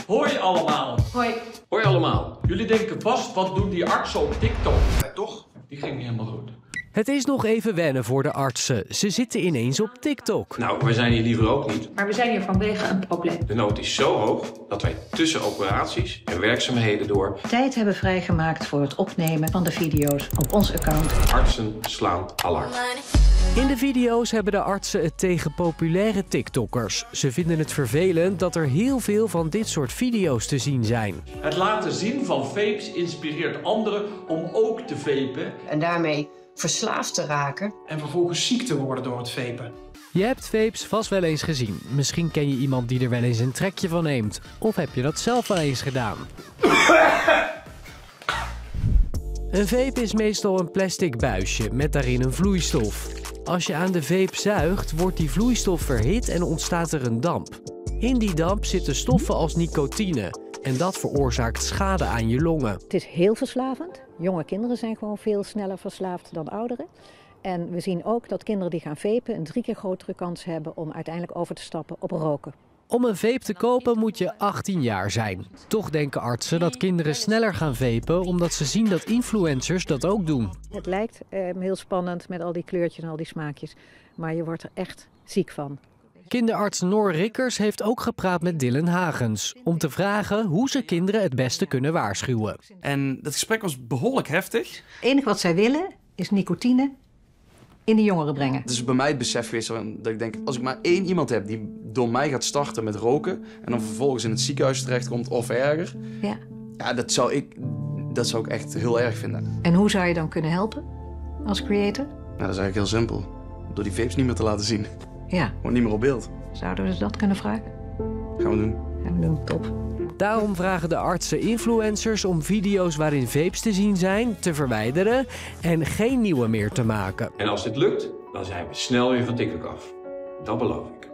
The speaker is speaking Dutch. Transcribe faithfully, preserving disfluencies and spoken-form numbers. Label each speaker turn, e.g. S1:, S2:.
S1: Hoi allemaal.
S2: Hoi.
S1: Hoi allemaal. Jullie denken vast, wat doen die artsen op TikTok? Ja, toch? Die ging niet helemaal goed.
S3: Het is nog even wennen voor de artsen. Ze zitten ineens op TikTok.
S1: Nou, wij zijn hier liever ook niet.
S2: Maar we zijn hier vanwege een probleem.
S1: De nood is zo hoog dat wij tussen operaties en werkzaamheden door
S4: tijd hebben vrijgemaakt voor het opnemen van de video's op ons account.
S1: artsen slaan alarm.
S3: In de video's hebben de artsen het tegen populaire TikTokkers. Ze vinden het vervelend dat er heel veel van dit soort video's te zien zijn.
S1: Het laten zien van vapes inspireert anderen om ook te vapen.
S5: En daarmee verslaafd te raken.
S6: En vervolgens ziek te worden door het vapen.
S3: Je hebt vapes vast wel eens gezien. Misschien ken je iemand die er wel eens een trekje van neemt. Of heb je dat zelf wel eens gedaan? Een vape is meestal een plastic buisje met daarin een vloeistof. Als je aan de vape zuigt, wordt die vloeistof verhit en ontstaat er een damp. In die damp zitten stoffen als nicotine. En dat veroorzaakt schade aan je longen.
S4: Het is heel verslavend. Jonge kinderen zijn gewoon veel sneller verslaafd dan ouderen. En we zien ook dat kinderen die gaan vapen een drie keer grotere kans hebben om uiteindelijk over te stappen op roken.
S3: Om een vape te kopen moet je achttien jaar zijn. Toch denken artsen dat kinderen sneller gaan vapen omdat ze zien dat influencers dat ook doen.
S4: Het lijkt eh, heel spannend met al die kleurtjes en al die smaakjes, maar je wordt er echt ziek van.
S3: Kinderarts Noor Rikkers heeft ook gepraat met Dylan Hagens om te vragen hoe ze kinderen het beste kunnen waarschuwen.
S7: En dat gesprek was behoorlijk heftig.
S4: Het enige wat zij willen is nicotine in de jongeren brengen.
S7: Het is bij mij het besef geweest dat ik denk, als ik maar één iemand heb die door mij gaat starten met roken en dan vervolgens in het ziekenhuis terechtkomt of erger,
S4: Ja.
S7: ja, dat zou ik, dat zou ik echt heel erg vinden.
S4: En hoe zou je dan kunnen helpen als creator?
S7: Nou, dat is eigenlijk heel simpel. Door die vapes niet meer te laten zien.
S4: Ja,
S7: Gewoon niet meer op beeld.
S4: zouden we dat kunnen vragen?
S7: Gaan we doen.
S4: Gaan we doen, top.
S3: Daarom vragen de artsen influencers om video's waarin vapes te zien zijn te verwijderen en geen nieuwe meer te maken.
S1: En als dit lukt, dan zijn we snel weer van TikTok af. Dat beloof ik.